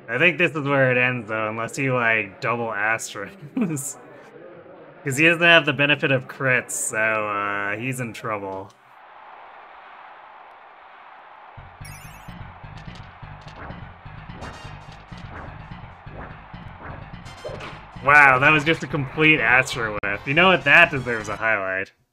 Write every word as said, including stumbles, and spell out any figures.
I think this is where it ends, though, unless he, like, double Astra. Because he doesn't have the benefit of crits, so uh, he's in trouble. Wow, that was just a complete Astra whiff. You know what? That deserves a highlight.